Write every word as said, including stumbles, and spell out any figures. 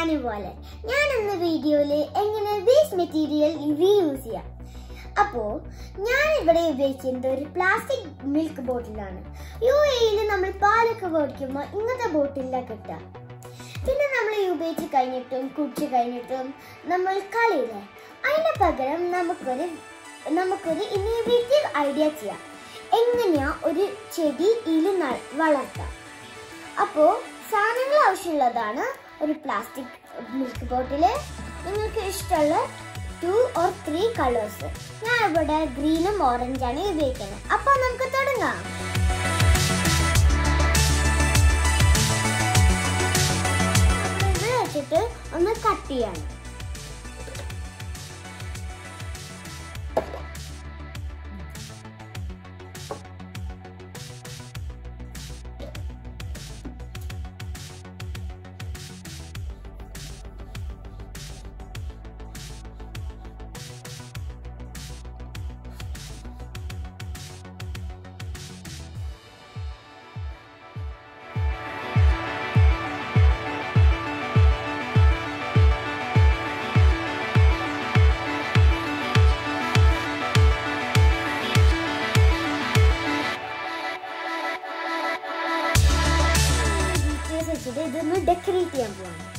ഞാനിപോലെ ഞാൻ ഇന്ന് വീഡിയോയിൽ എങ്ങനെ വേസ്റ്റ് മെറ്റീരിയൽ റീയൂസ് ചെയ്യാം. അപ്പോൾ ഞാൻ ഇവിടെ ഉപയോഗിക്കുന്നത് ഒരു പ്ലാസ്റ്റിക് മിൽക്ക് ബോട്ടിലാണ്. യു എയിൽ നമ്മൾ പാലൊക്കെ മേടിക്കുമ്പോൾ ഇങ്ങനത്തെ ബോട്ടിലാണ് കിട്ടുക. പിന്നെ നമ്മൾ ഉപയോഗിച്ച് കഴിഞ്ഞിട്ടും കുടിച്ച് കഴിഞ്ഞിട്ടും നമ്മൾ കളിയില്ലേ, അതിന് പകരം നമുക്കൊരു നമുക്കൊരു ഇന്നോവേറ്റീവ് ഐഡിയ ചെയ്യാം. എങ്ങനെയാ ഒരു ചെടി ഇതിൽ വളർത്താം. അപ്പോൾ സാധനങ്ങൾ ആവശ്യമുള്ളതാണ് ഒരു പ്ലാസ്റ്റിക് മിൽക്ക് ബോട്ടിൽ. നിങ്ങൾക്ക് ഇഷ്ടമുള്ള ടു ഓർ ത്രീ കളേഴ്സ്. ഞാൻ ഇവിടെ ഗ്രീനും ഓറഞ്ചാണ് ഉപയോഗിക്കുന്നത്. അപ്പോൾ നമുക്ക് തുടങ്ങാം. ഇത് വെച്ചിട്ട് ഒന്ന് കട്ട് ചെയ്യാം. ഇതൊന്ന് ഡെക്കറേറ്റ് ചെയ്യാൻ പോവാണ്.